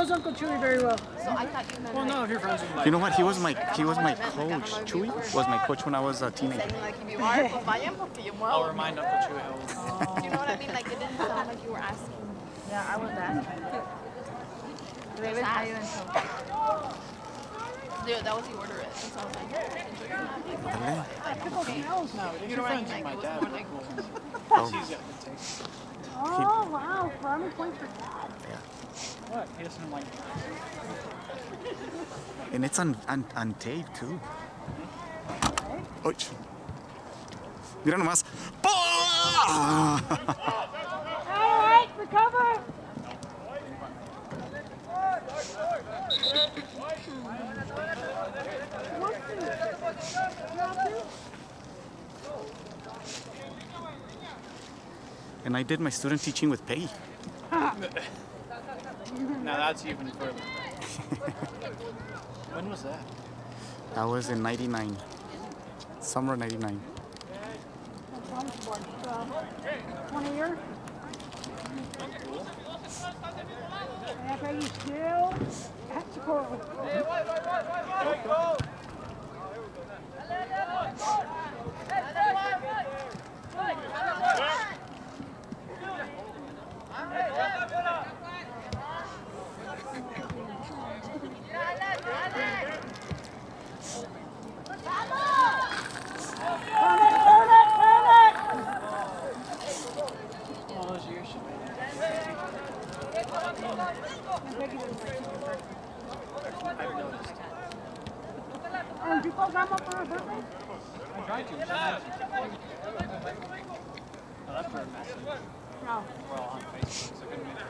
knows Uncle Chewy very well. So I thought you meant. Well, no, if you're friends with You know what? He was my coach. Chewy was my coach when I was a teenager. Like if you are, pues vayan porque yo muevo. I'll remind Uncle Chewy how old. You know what I mean? Like it didn't sound like you were asking. Yeah, I was asking. David, how you until? Dude, that was the order. It. So I was like, enjoy your night. No, if You you're know what I friends mean? with my Like, it dad, was more like. he's got good taste. Oh, wow. Farming points for Dad. What? He doesn't like. And it's on tape too. Oy. Mira nomás. All right, recover. And I did my student teaching with Peggy. Now that's even further. When was that? That was in '99. Summer '99. 20 years. Yeah, Peggy still. That's cool. All those years she made it. I've noticed. Did you call Grandma for her birthday? I tried to. I left her a message. No. We're all on Facebook, so I couldn't make it.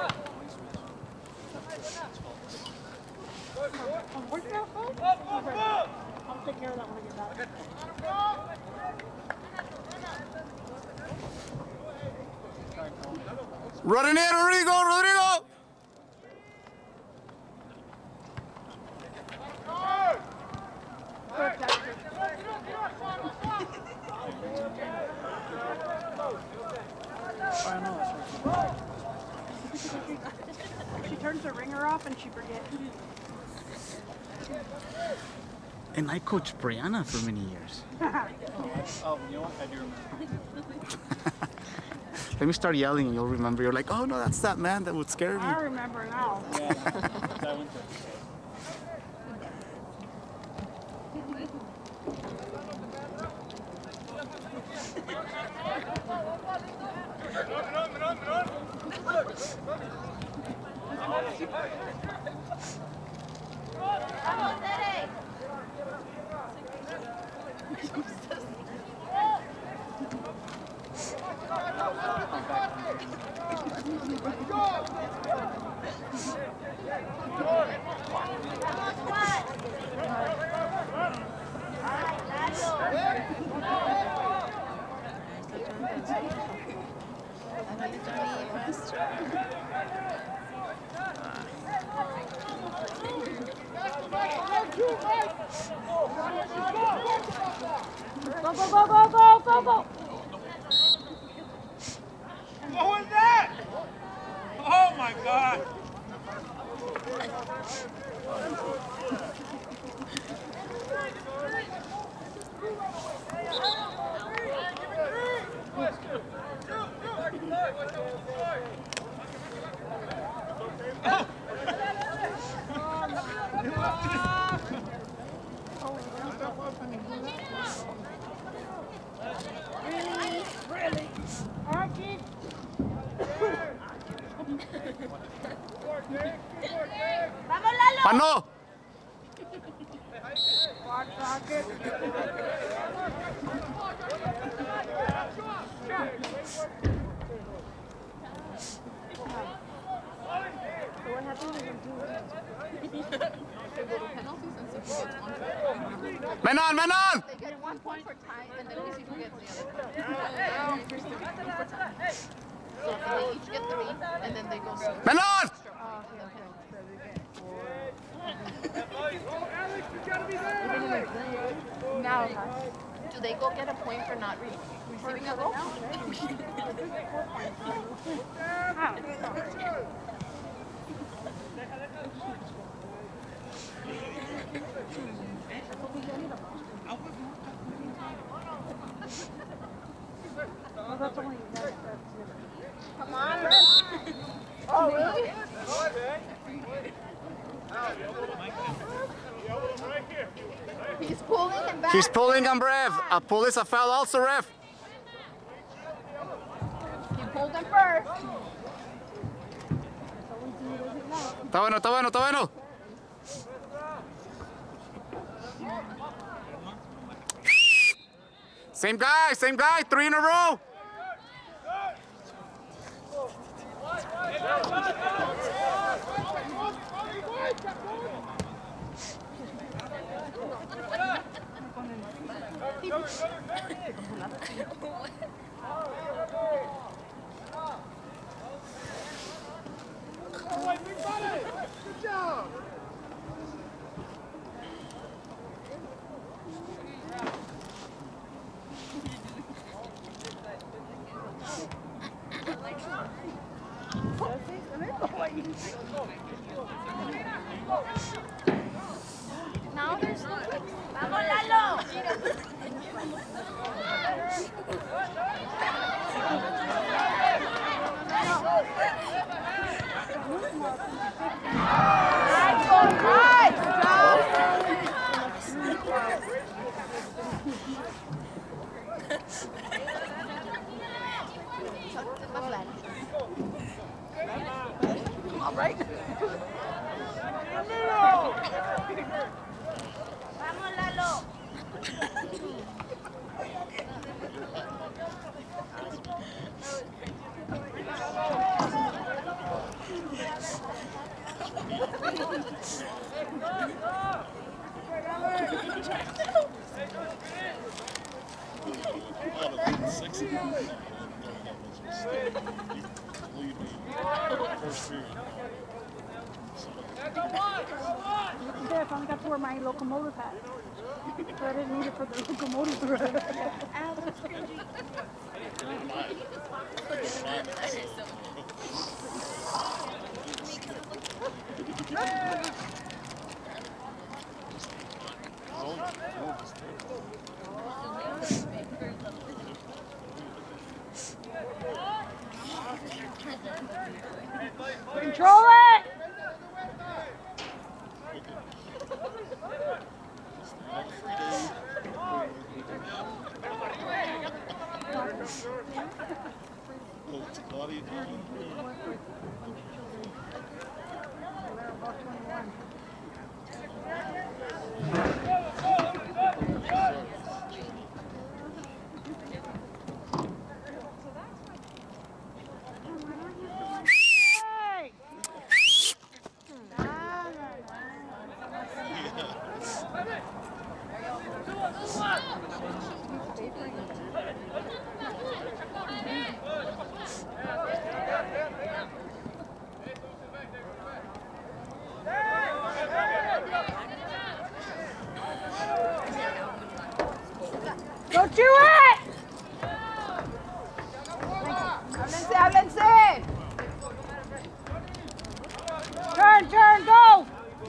Where's that phone? I'll take care of that when I get back. Running in, Rodrigo! She turns the ringer off and she forgets. And I coached Brianna for many years. Oh, you know what? I do remember. Let me start yelling and you'll remember. You're like, oh no, that's that man that would scare me. I remember now. Yeah, that went to. Go, go, go, go, go, go, go! What was that? Oh my God! Really? Archie? ¡Mano! Watch Rocket. Man on! They get 1 point for tie, and then we see who gets the other. So they each get 3, and then they go. Man on! Now, do they go get a point for not receiving a goal? He's pulling him back. He's pulling him, ref. A pull is a foul also, ref. He pulled him first. Está bueno, está bueno, está bueno. Same guy, 3 in a row. Good job. Now there's no. Vamos, Lalo. All right. Vamos, Lalo. Yeah, I finally got to wear my locomotive hat. So I didn't need it for the locomotive. Control it! Don't do it! Háblense. Turn, go!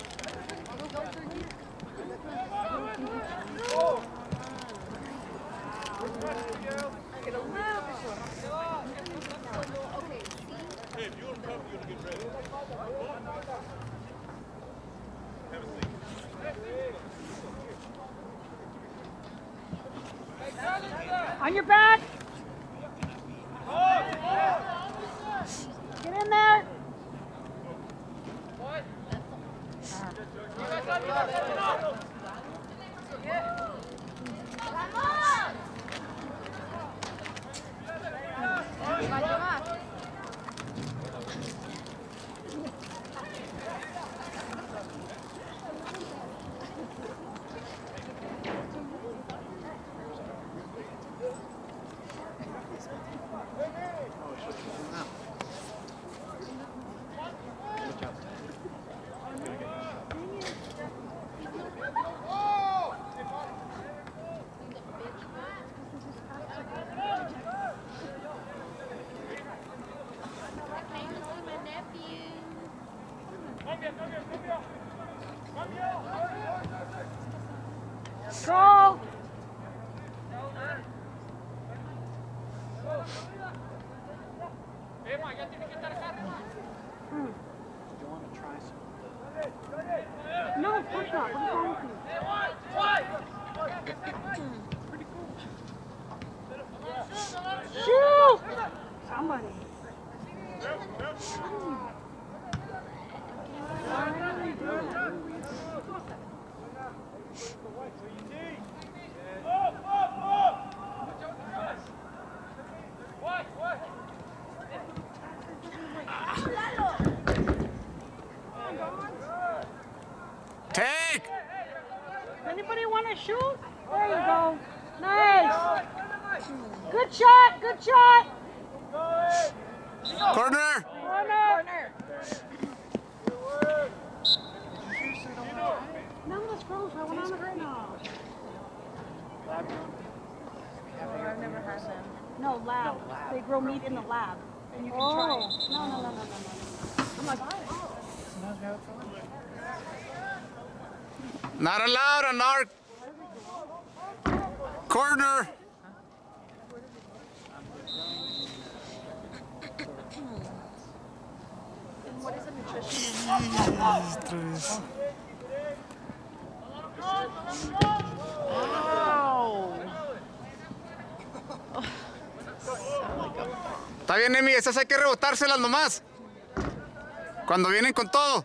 On your back! Get in there! Control! No, of course not. What is wrong with you? Take! Does anybody want to shoot? There you go. Nice. Good shot. Good shot. Corner! Corner. None of us grows. I went on the right now. I've never had them. No, lab. They grow meat in the lab. And you can try it. No. I'm like, Not allowed on our corner. And what is the nutrition? Está bien, Emi, esas hay que rebotárselas nomás. Cuando vienen con todo.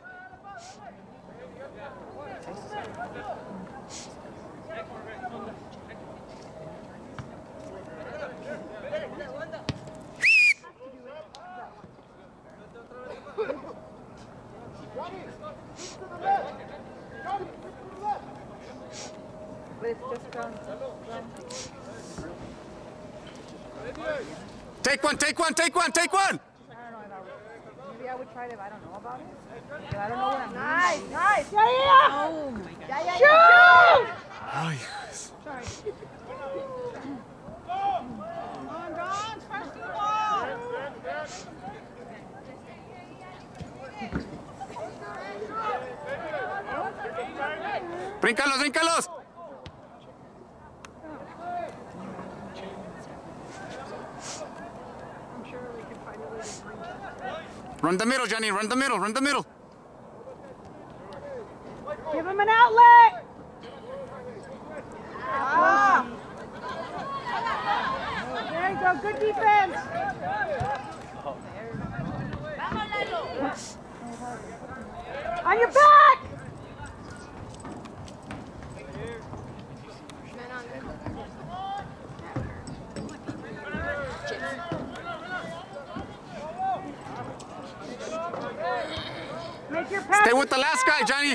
Take one, take one, take one, take one! Maybe I would try it if I don't know about it. But I don't know what I'm doing. nice. Yeah. Oh my God. Shoot! Ay, Sorry. Bríncalos, bríncalos. I'm sure we can find a way to bring it. Run the middle, Jonny, run the middle, run the middle. Give him an outlet. There you go. Good defense. On your back. Make your pass. Stay with the last guy, Jonny.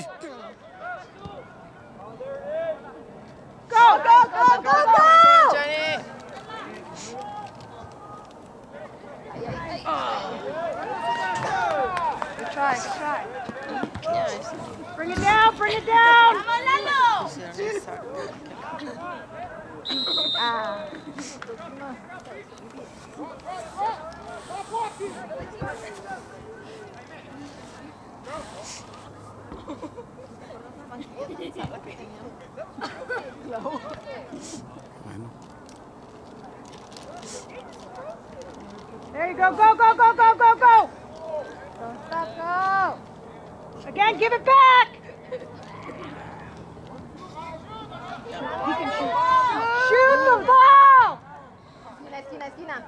Go, go, go, go, go! Jonny. Good try, good try. Yes. Bring it down, bring it down! There you go, go, go, go, go, go, go! Don't stop, go! Again, give it back! He can shoot. Shoot the ball! Esquina, esquina.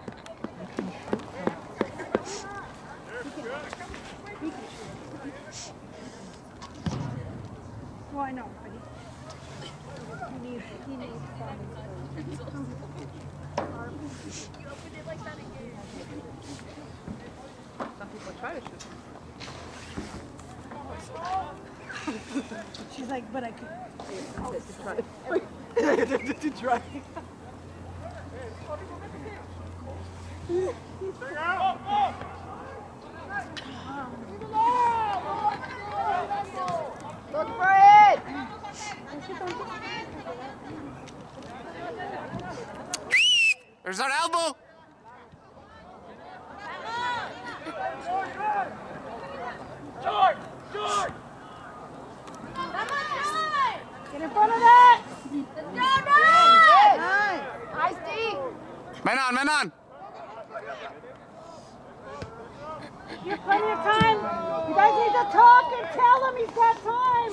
Oh, I know, but he needs Some people try to shoot. She's like, but I could. To try. Look for it! There's our elbow. Get in front of that! Nice, D. Man on, man on. You have plenty of time. You guys need to talk and tell him he's got time.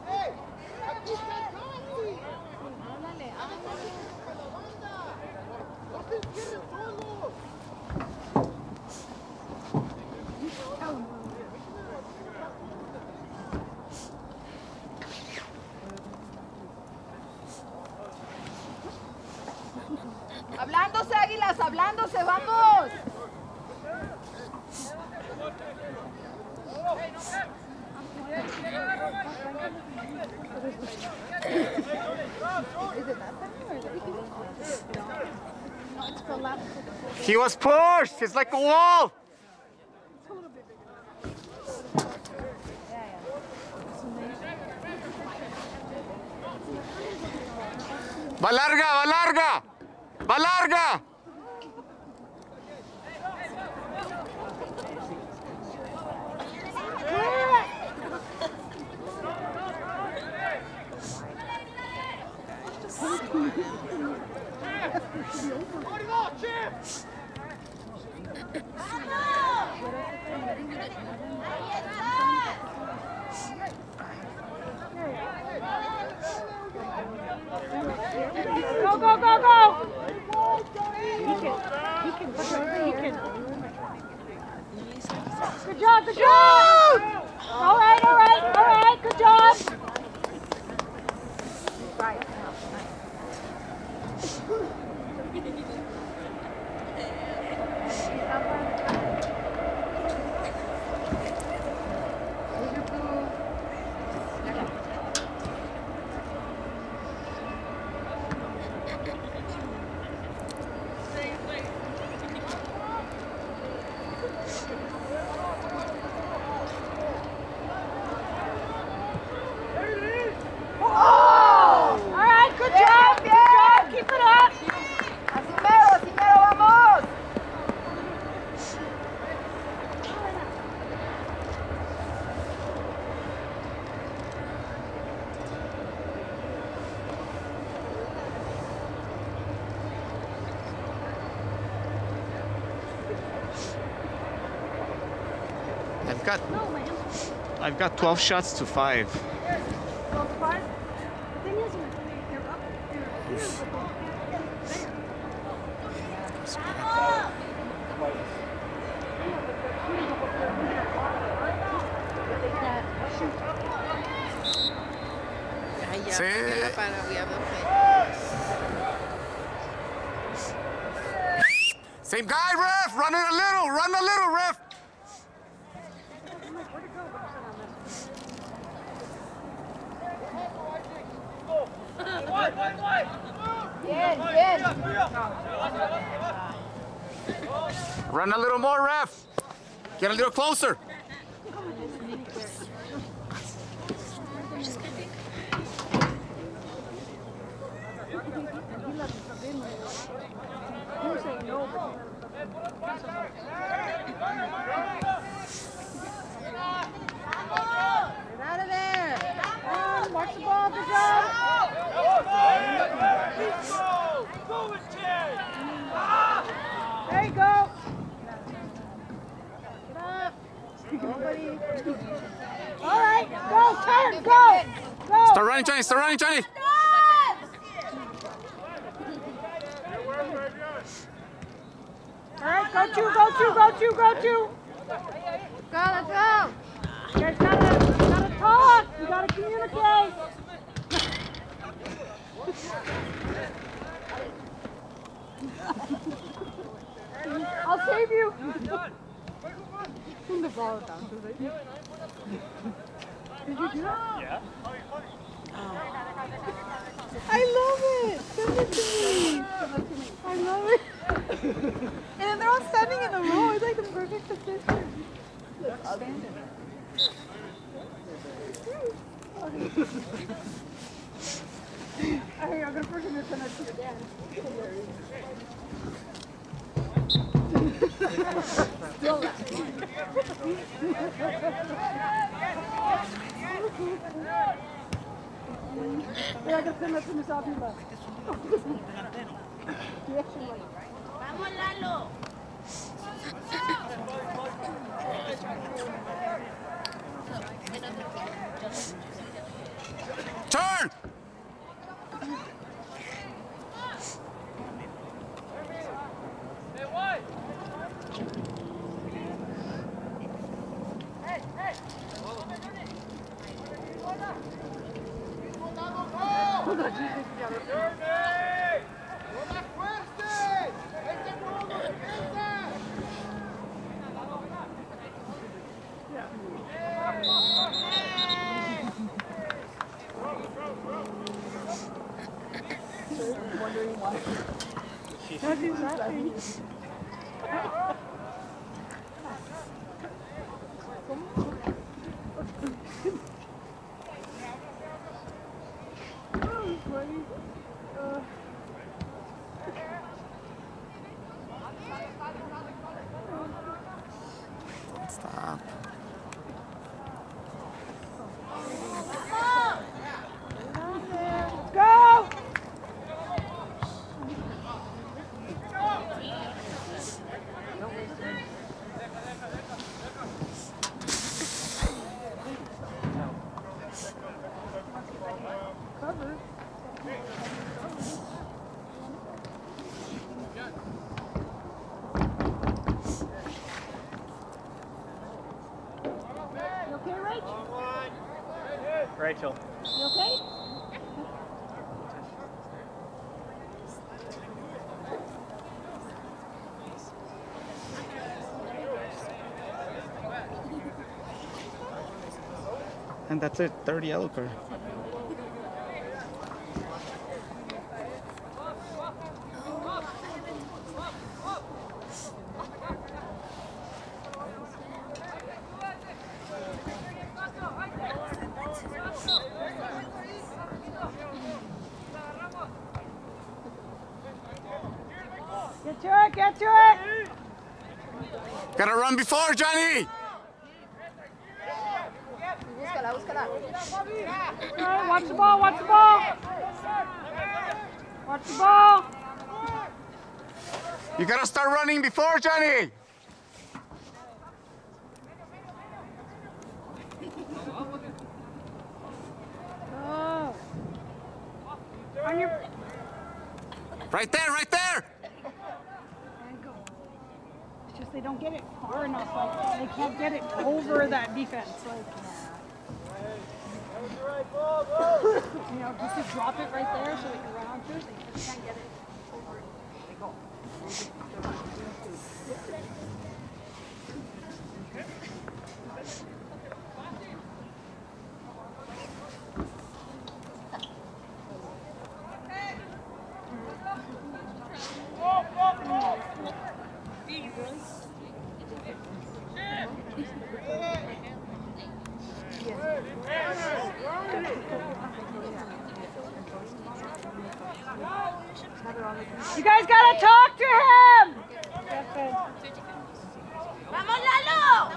Hablándose, águilas, hablándose, vamos. He was pushed. It's like a wall. Va larga, va larga. Va larga. Go, go, go, go! He can. Good job, good job! All right, good job! Right. I've got 12 shots to 5. 12 to 5? The thing is, you're up there. Same guy, ref! Run a little, ref! Run a little more, ref. Get a little closer. Get out of there. Watch the ball, good job. There you go. Get up. Nobody. All right, go, turn, go. Go. Start running, Johnny. All right, go two. Go, let's go. You guys gotta talk. You gotta communicate. I'll save you. The ball bounces, right? Did you do that? Yeah. I love it. Send it to me. I love it. And then they're all standing in a row. It's like the perfect position. Okay, I'm gonna force him to send it to your dad. Still laughing. Yeah, I gotta send that to Miss Avila. Vamos, Lalo. Turn! Nothing's laughing. Stop. Go! Cover. You okay, Rach? Rachel. You okay? And that's it, third yellow card. Get to it, get to it! Gotta run before, Jonny! Búscala, búscala. Alright, watch the ball, watch the ball! Watch the ball! You gotta start running before, Jonny! Oh. On your... Right there, right there! It's just they don't get it far enough. Like they can't get it over that defense. Like, you know, just to drop it right there so they can run onto it. They just can't get it over. They go. You guys gotta talk to him! ¡Vamos, Lalo!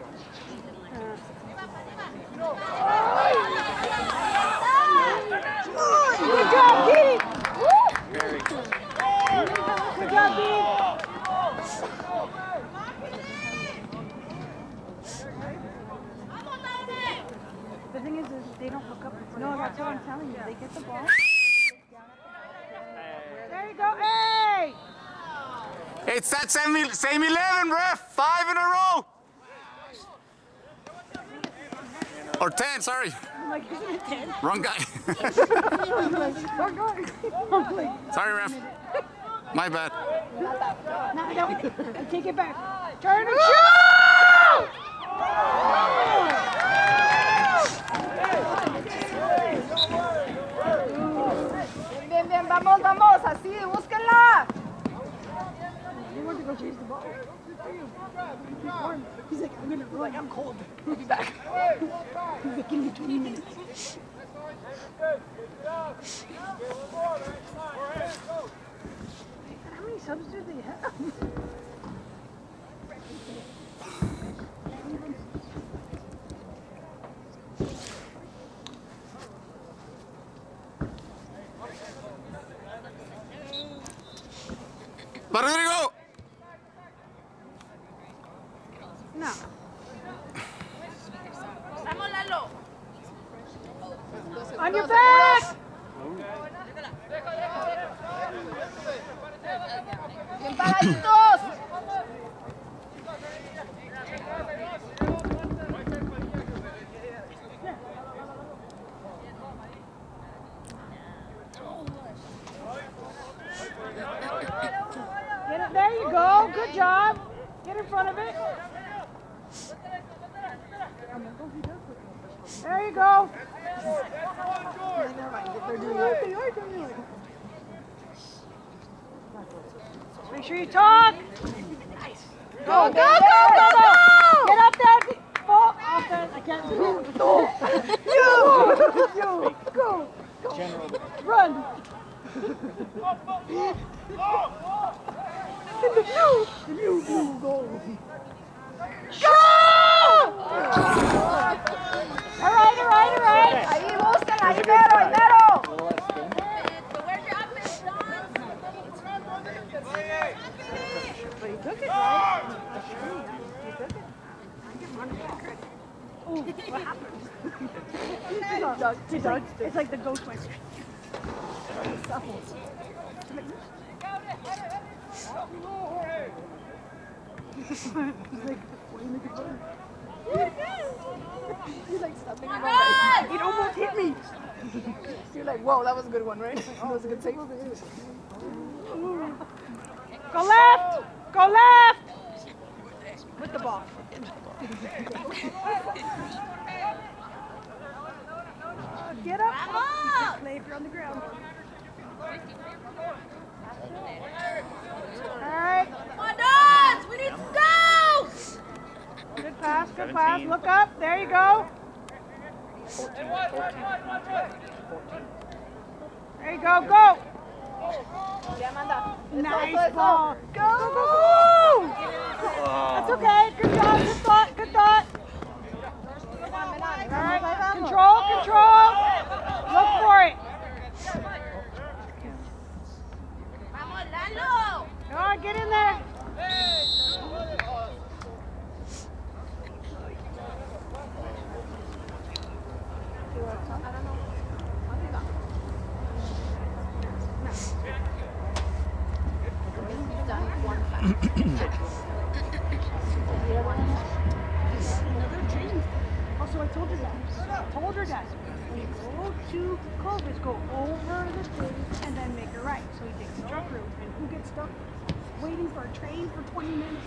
Good job, Keith! Good job, Keith! The thing is they don't look up. No, that's what I'm telling you. They get the ball. There you go. Hey! It's that same 11, ref! 5 in a row! Or 10, sorry. I'm like, isn't it 10? Wrong guy. Wrong guy. Sorry, ref. My bad. No, don't. I take it back. Turn and shoot! Bien, bien, vamos, vamos, así, búsquenla. He went to go chase the ball. He's like, I'm gonna run. I'm cold. I'll be back. He's like, give me 20 minutes. How many subs do they have? Rodrigo! No. Vamos, Lalo. On your back! Bien paraditos. Get it, there you go. Good job. Get in front of it. There you go. Make sure you talk. Go, go, go, go, go! Get up there! Full offense. I can't do it. You! Go! Go! Run! You go! Go! All right. Ahí, buscan, ahí mero. Where's your offense, Don? But he took it, right? He took it. I give Ronnie credit. Ooh, what happened? It's like the ghost went. He's like, what are you making fun of? He's like, stop making fun of me. It almost hit me. You're like, whoa, that was a good one, right? That was a good save. Go left! Go left! With the ball. Get up! Play if you're on the ground. Alright. Come on, Dons! We need to go! Good pass, good pass. Look up. There you go. There you go, go! Nice ball. Go, go, go! That's okay. Good job, good thought, good thought. Alright, control, control. Look for it. Come on, get in there. Also, I told her that. When you go to Clovis, go over the thing and then make it right. So he takes the truck route. And who gets stuck waiting for a train for 20 minutes?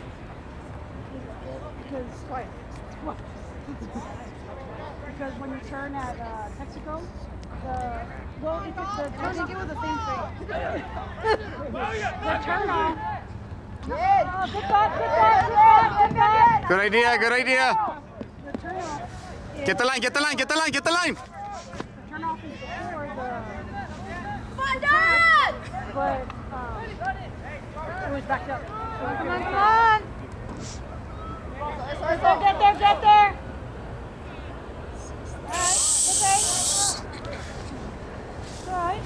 Because when you turn at Texaco, I think it was the same thing. The turn off. Good thought. Good idea, good idea. The turn off. Get the line, get the line, get the line, get the line. The turn off is before the. Come on, Don! But it was backed up. Come on. Get there. All right.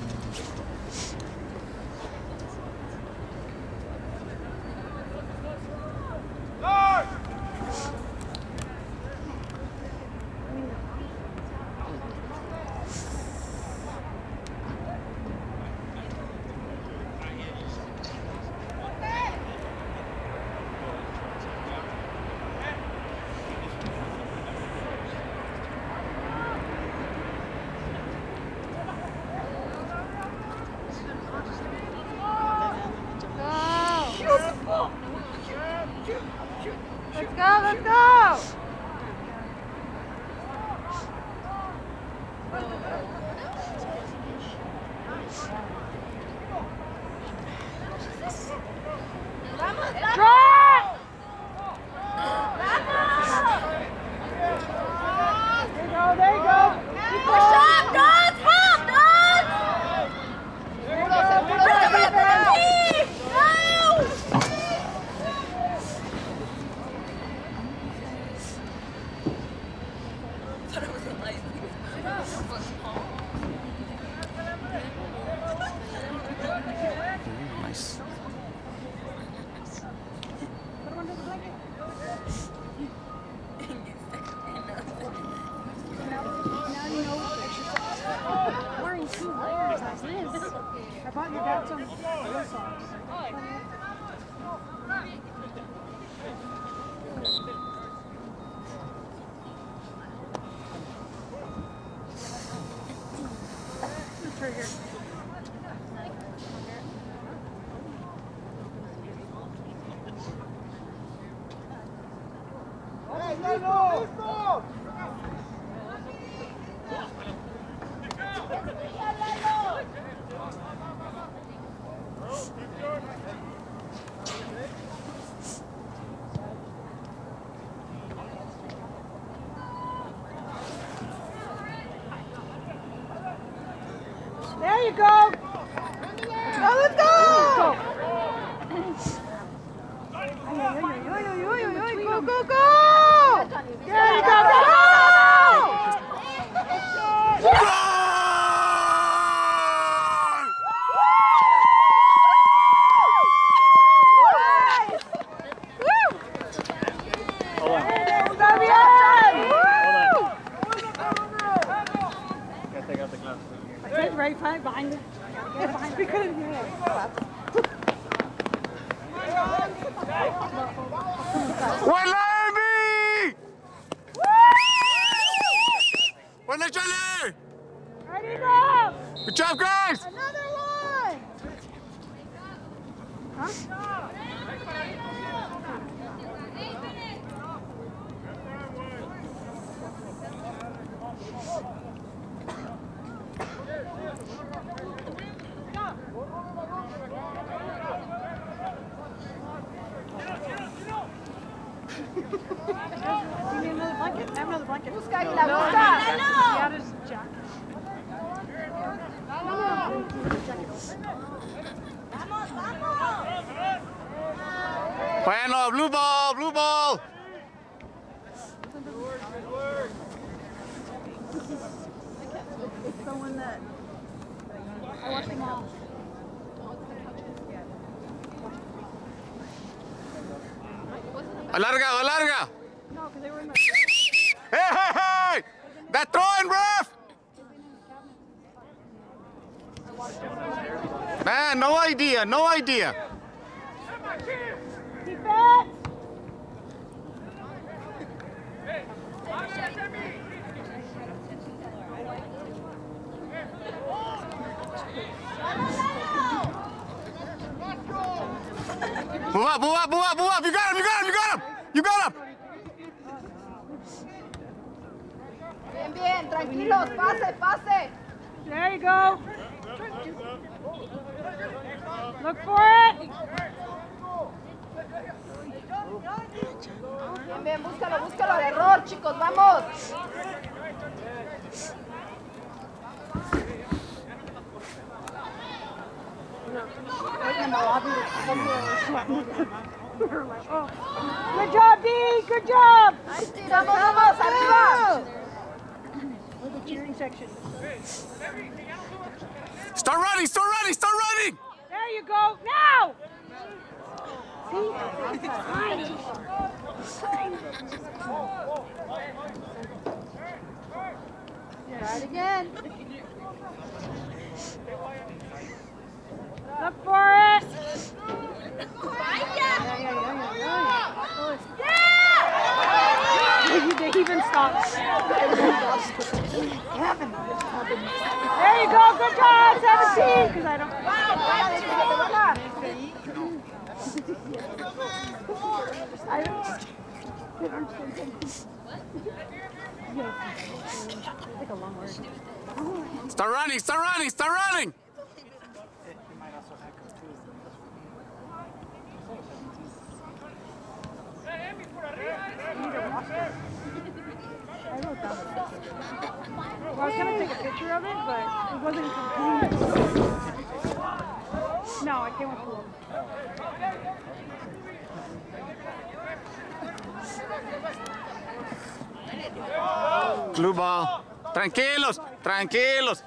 Let's go! Drop! There you go. Push up, Dons! Help, Dons! Nice. Wearing 2 layers like this. I bought your dad some other socks. It's right here. There you go. Let's go! Go, go, go! There you go. Right behind it. Get behind it. We couldn't hear it. Well, Jonny! Ready, go! Good job, guys! Another one! Huh? You need another blanket? I have another blanket. Busca, Águila, busca. Yeah, there's a jacket. Bueno, blue ball, blue ball. It's the one that I watched them all. Alarga, alarga. No, because they were in the... Hey, hey, hey! That throwing, ref! Man, no idea, no idea. Defense! Move up, move up, move up, move up. You got him, you got him, you got him. You got him. Bien, bien, tranquilos, pase, pase. There you go. Look for it. Bien, bien, búscalo, búscalo al error, chicos, vamos. Good job, D. Good job. Vamos, vamos, arriba. With the cheering section. Start running, start running, start running. There you go. Now. See? Try it again. Look for it. They even stopped. There you go. Good job, 17. Because I don't. Like a long word. Start running, start running, start running. Well, I was going to take a picture of it, but it wasn't complete. No, I came with Palo. Blue ball. Tranquilos, tranquilos.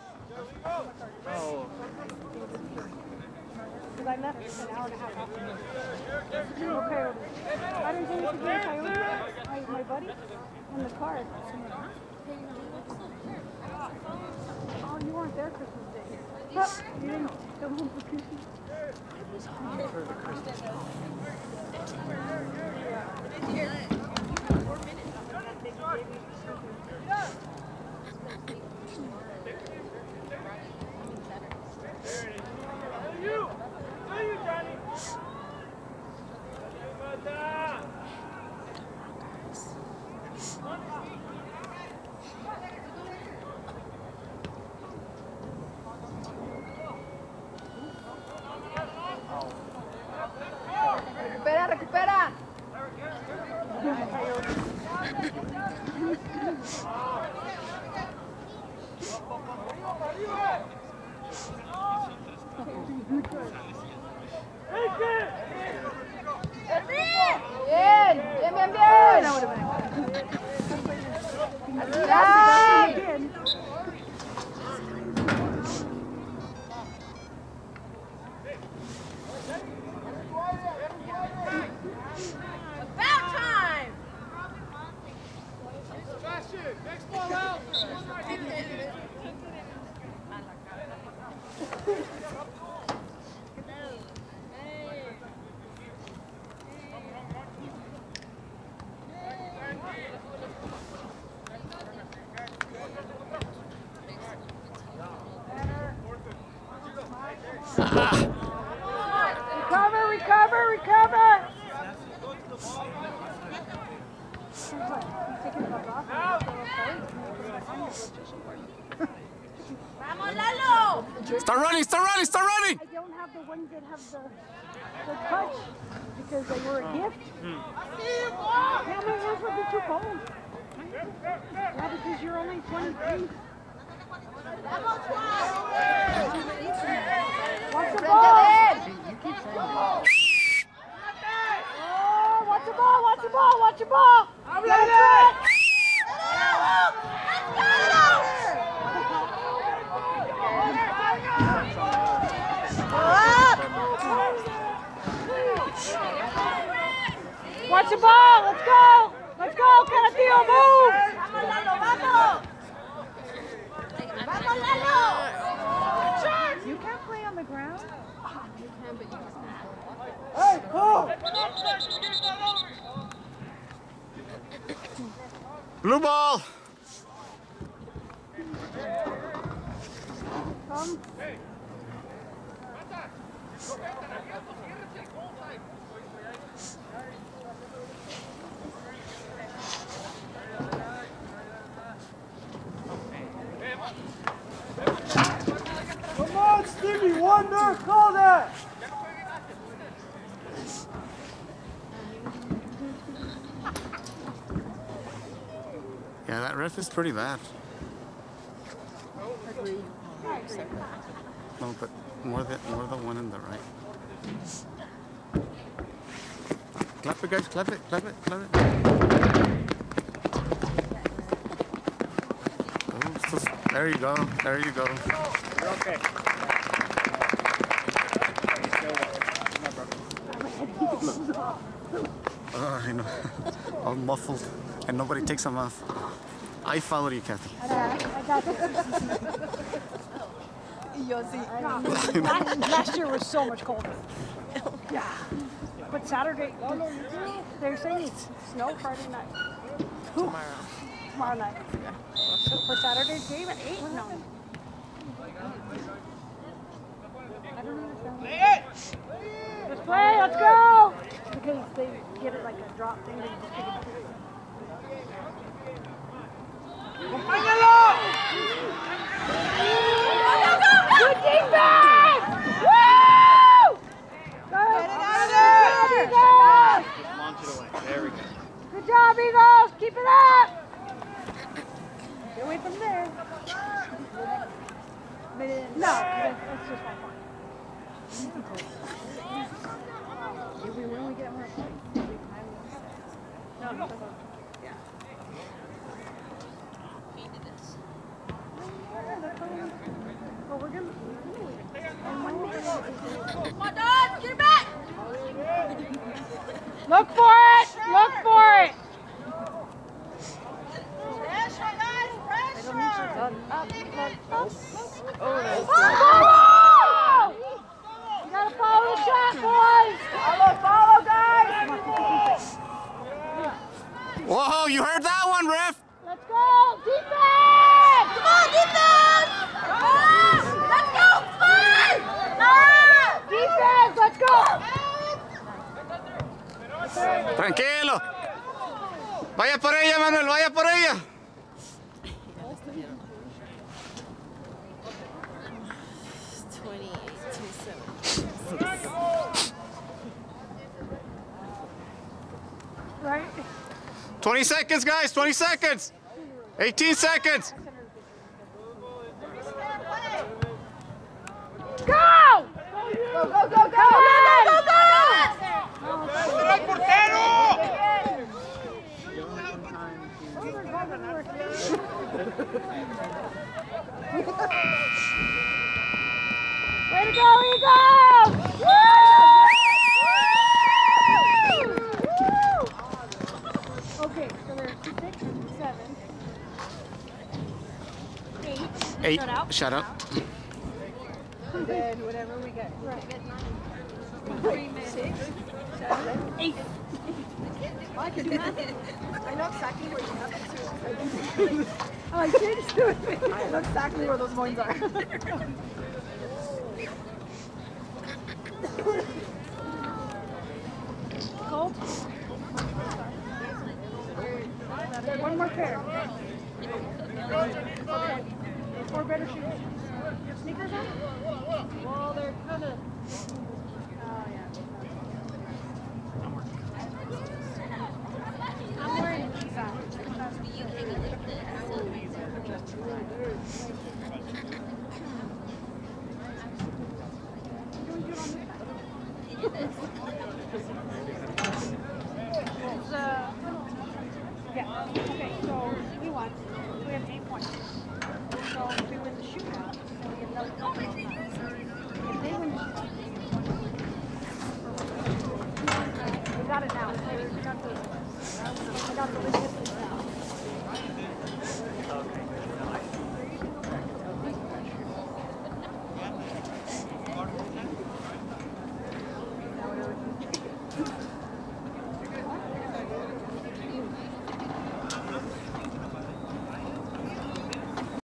Because I left an hour and a half after. Okay. I didn't think you could get a coyote. My buddy in the car. Oh, you weren't there Christmas Day. You didn't come home for Christmas. For the Christmas call. Recupera, recupera. Bien, bien, bien, bien. That would have been Yeah. again. About time. Next ball out. Recover, recover, recover! Vamos, Lalo. Start running, start running, start running! I don't have the ones that have the touch because they were a gift. Yeah, my hands would be too cold. Yeah, because you're only 23. Watch the ball! Oh, watch the ball, watch the ball, watch the ball! I'm ready! Watch the ball, let's go! Let's go, Canutillo, move! Vamos, Lalo, vamos. Vamos, Lalo. You can't play on the ground? You can, but you just Hey, go! Blue ball! Come. Come on, Stevie Wonder, call that! Yeah, that ref is pretty bad. No, but more the one in the right. Clap it, guys, clap it, clap it, clap it. Oh, there you go, there you go. You're okay. Oh, I know. All muffled, and nobody takes them off. I followed you, Kathy. I got this. Last year was so much colder. Yeah. But Saturday, they're saying it's snow Friday night. Tomorrow night. So for Saturday's game at 8? No. I don't understand. Let's play, let's go! Because they get it like a drop thing. They just take it. Good defense! Woo! Go! Eagles! Just launch it away. There we go. Good job, Eagles! Keep it up! Get away from there. No, that's just my point. We only get more points. No. Well, we're gonna. Come on, Don, get it back. Look for it! Look for it! Pressure, guys, pressure. Oh! You gotta follow the shot, boys! Follow, guys! Whoa, you heard that one, ref? Let's go! Defense! Come on, defense. Let's go, fight. Defense, let's go! Tranquilo. Vaya por ella, Manuel, vaya por ella. Right? 20 seconds, guys, 20 seconds. 18 seconds. Go! Go, Way to go, Eagles! Woo! Okay, so there's 6, 7, 8. 8. Shut up. And then whatever we get. Right. 6, 7, 8. I can do math. I know exactly where you have it. I'm like, just do it. I know exactly where those points are. Cold? One more pair. 4 better shoes. Sneakers on? Well, they're kind of... Oh, yeah.